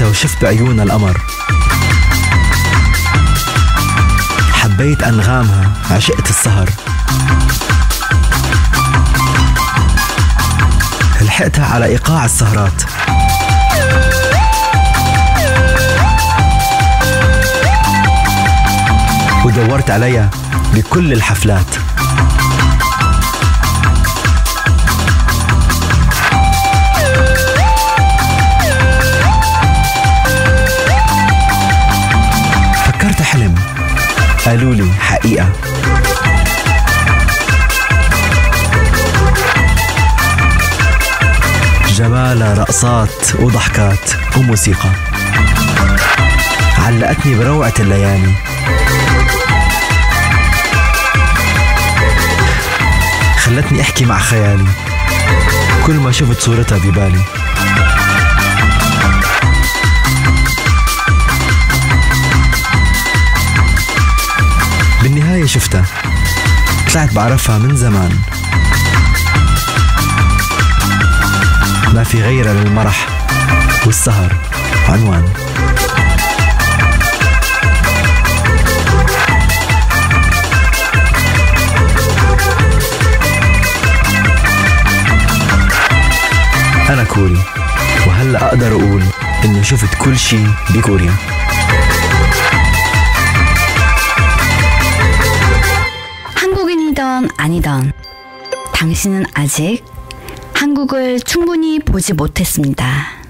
ساعتها وشفت بعيونها القمر، حبيت أنغامها، عشقت السهر، لحقتها على إيقاع السهرات، ودورت عليها بكل الحفلات. فكرت حلم، قالوا لي حقيقة. جمالها رقصات وضحكات وموسيقى، علقتني بروعة الليالي، خلتني احكي مع خيالي كل ما شفت صورتها ببالي. بالنهاية شفتها، طلعت بعرفها من زمان، ما في غيرها للمرح والسهر عنوان. أنا كوري، وهلأ أقدر أقول إني شفت كل شي بكوريا. 한국인이던 아니던 당신은 아직 한국을 충분히 보지 못했습니다.